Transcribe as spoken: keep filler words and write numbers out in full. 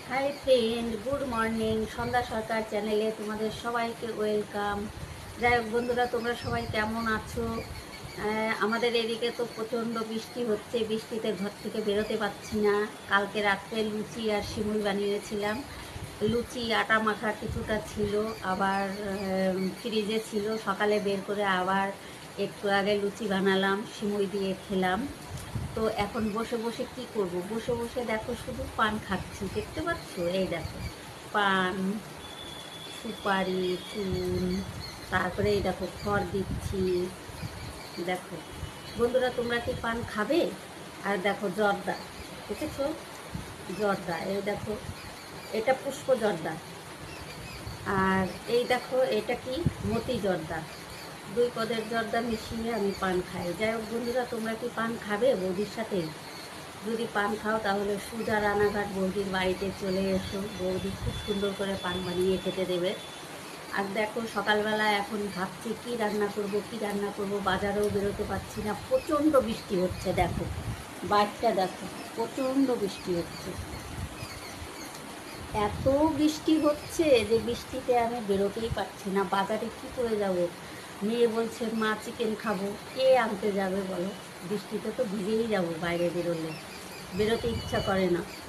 High friend, good morning. Sandhya Sarkar চ্যানেলে তোমাদের সবাইকে ওয়েলকাম। যাই হোক বন্ধুরা, তোমরা সবাই কেমন আছো? আহ, আমাদের এদিকে তো প্রচণ্ড বৃষ্টি হচ্ছে। বৃষ্টিতে ঘর থেকে বেরোতে পারছি না। কালকে রাত্রে লুচি আর সিমুই বানিয়েছিলাম। লুচি আটা মাখা কিছুটা ছিল, আবার আহ, ফ্রিজে ছিল। সকালে বের করে আবার একটু আগে লুচি বানালাম, সিমুই দিয়ে খেলাম। তো এখন বসে বসে কি করব, বসে বসে দেখো শুধু পান খাচ্ছি, দেখতে পাচ্ছ? এই দেখো, পান, সুপারি, চুন, তারপরে এই দেখো খড় দিচ্ছি। দেখো বন্ধুরা, তোমরা কি পান খাবে? আর দেখো জর্দা, দেখেছো? জর্দা, এই দেখো, এটা পুষ্প জর্দা। আর এই দেখো, এটা কি মতি জর্দা। দুই পদের জর্দা মিশিয়ে আমি পান খাই। যাই হোক বন্ধুরা, তোমরা কি পান খাবে বৌদির সাথে? যদি পান খাও তাহলে সুজা রানাঘাট বৌদির বাড়িতে চলে এসো। বৌদি খুব সুন্দর করে পান বানিয়ে খেতে দেবে। আর দেখো, সকালবেলা এখন ভাবছি কি রান্না করব, কি রান্না করব। বাজারেও বেরোতে পারছি না, প্রচণ্ড বৃষ্টি হচ্ছে। দেখো বাইকটা দেখো, প্রচণ্ড বৃষ্টি হচ্ছে। এত বৃষ্টি হচ্ছে যে বৃষ্টিতে আমি বেরোতেই পারছি না। বাজারে কি করে যাব? মেয়ে বলছে মা চিকেন খাবো, কে আনতে যাবে বলো? বৃষ্টিতে তো ভিজেই যাব বাইরে বেরোলে, বেরোতে ইচ্ছা করে না।